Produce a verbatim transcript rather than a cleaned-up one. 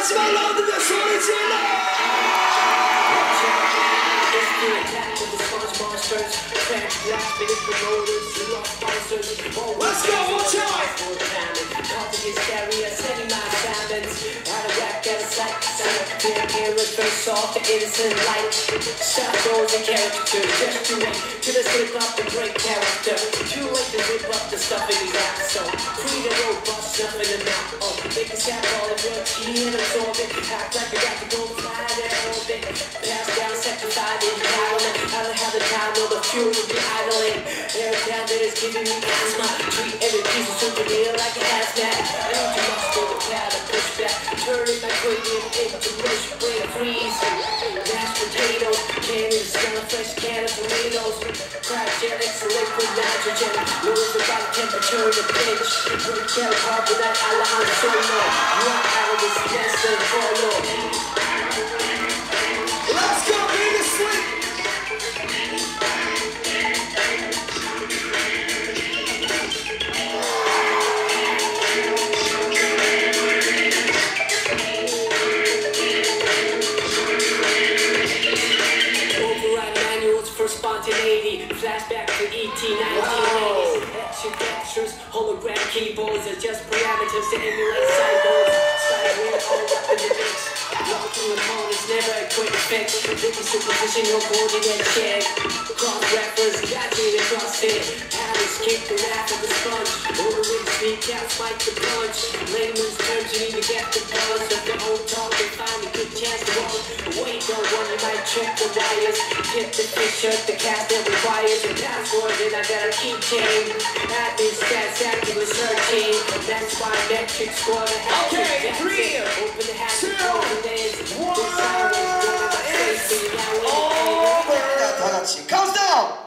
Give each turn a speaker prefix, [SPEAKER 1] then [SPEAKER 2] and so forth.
[SPEAKER 1] 마지막 라운드입니다. 소리 질러! Let's go, one time! Off the innocent light, stop those and caricatures. Just too late to the slip up and break character. Too late to rip up the stuff in his ass. So free the robust stuff in the mouth. Oh, make a sap all of your tea and absorb it. Act like you got to go fly there a little bit. Pass down, sacrifice in power. I don't have the time or the fuel to be idling. Every time that is giving me asthma. Treat every piece of souvenir like a hazmat. I need to must go to pad and push back. Turning my cranium into mush, brain freeze. Mashed potatoes, cannons, smell of fresh can of tomatoes. Cryogenics, liquid nitrogen. Lowers the body temperature in the pinch. Break down carbonate, a la Han Solo. Rock out of this nest and follow. Let's go, baby, sleep! Spontaneity, flashback to E T nineteen eighties. Action textures, hologram keyboards are just parameters to emulate cyborgs. Slide all up in the mix. Walking opponents never a quick fix. Looking to position your coordinate check. Cross reference, got you in CrossFit. Alice kick the rap of the sponge. Over with the speak out, spike the punch. Layman's terms, you need to get the buzz. If the old talk, they find a good chance to walk. Wait, don't worry, you might check the wires. Tip the picture, the cast that requires a password, and I got a keychain. That is stats actively searching. That's why metric score the hat. Okay, three, open the hat, two, one, over. 다 같이 카운트다운.